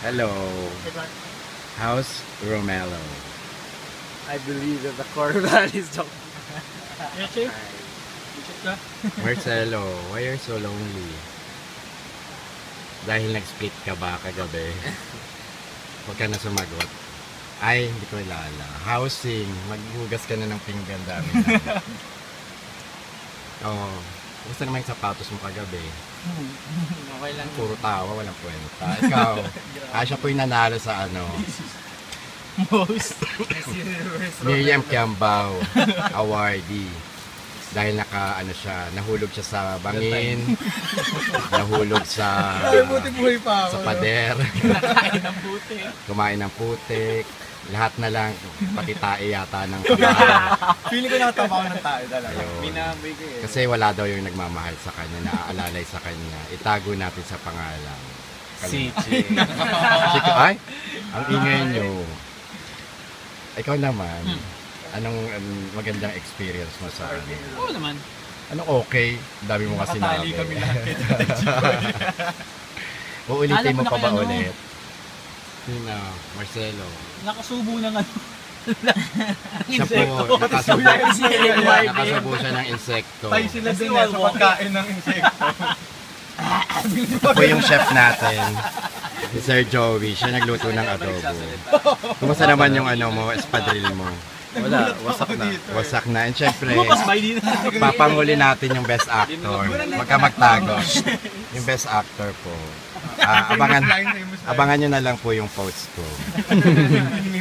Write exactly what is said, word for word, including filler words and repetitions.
Hello. How's Romelo? I believe that the core values don't. Yes, sir. Ka? Marcelo, why are you so lonely? Dahil nag-split ka ba kagabi? Huwag ka na sumagot. Ay, hindi ko ilala. Housing, maghugas ka na ng pinggan dami na. Oo. Gusto naman yung sapatos mo kagabi. Okay lang. Puro tawa, walang kwenta. Ikaw, ah, siya po yung nanalo sa ano, Most. Miriam Kiambao awardee. Dahil naka, ano siya, nahulog siya sa bangin, nahulog sa, Buti-buhay pa sa pader, Nakain ng buti. kumain ng putik, lahat na lang, pati tae yata ng kabahan. Feeling ko nakatawa ko ng tayo talaga. Ayun. Minamay ko eh. Kasi wala daw yung nagmamahal sa kanya, naaalalay sa kanya. Itago natin sa pangalan. Sichi. Siko, ay, ang ingay nyo. Ikaw naman, anong um, magandang experience mo sa ano? Oo naman. Anong okay? Dami mo kasi Nakatali sinabi. kami lahat. Uulitin Alam mo ko pa na ba kay ano? ulit? Sino? Marcelo. Nakasubo ng ano. Siya po, Insekto. nakasubo, nakasubo siya ng insekto. Tayo sila Kasi din eh, sa walwal. pagkain ng insekto. Ito po yung chef natin, si Sir Joey. Siya nagluto ng adobo. Kumusta naman yung ano mo, espadrille mo? Wala, wasak na. Wasak na. And syempre, Bukas ba hindi na? papanguli natin yung best actor. Huwag ka magtago. Yung best actor po. Ah, abangan, abangan nyo na lang po yung post ko.